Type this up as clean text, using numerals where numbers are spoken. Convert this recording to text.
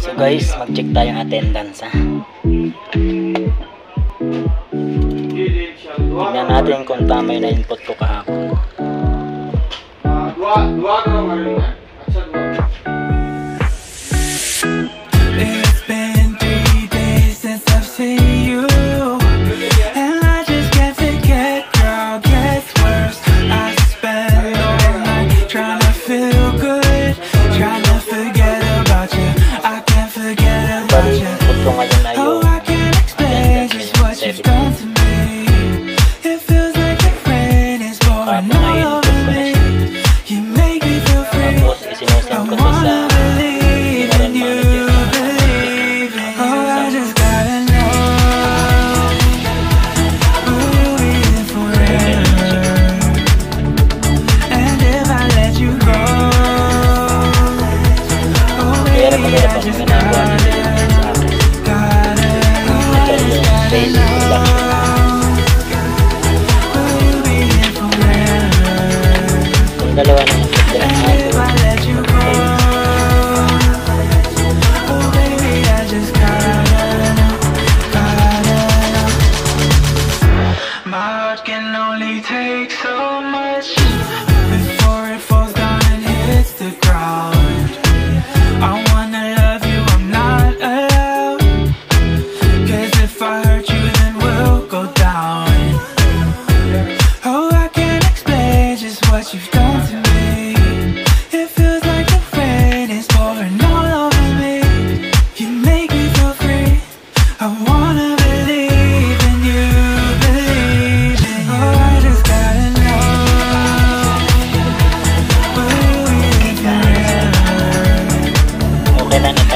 So guys, mag-check tayong attendance ha. Tignan natin kung tama yung na-input ko kahapon. It's been 3 days since I've seen you, and I just can't forget, girl, gets worse. I spend all night trying to feel good, trying to forget about you. I can't forget about Bali, you. input ko ngayon ay yung Oh, I can't explain just what you've done to me. It feels like your rain is pouring all over me. You make me feel free. tapos isinusend ko to sa Believe in you, believe in you. Oh, I just gotta know, will you be here forever? And if I let you go, oh kaya baby, maganda I pang just ginagawa gotta nila sa akin. Actually, yung basic production. will you be here forever? Kung dalawa na yung pagdalang And if I let you go, oh baby, I just gotta know. My heart can only take so much before it falls down and hits the ground. I wanna love you, I'm not allowed, 'cause if I hurt you then we'll go down. Oh, I can't explain just what you've done to me. It feels like the rain is pouring all over me. You make me feel free. I wanna believe in you, believe in you. Oh, I just gotta know, will you be forever? Okay na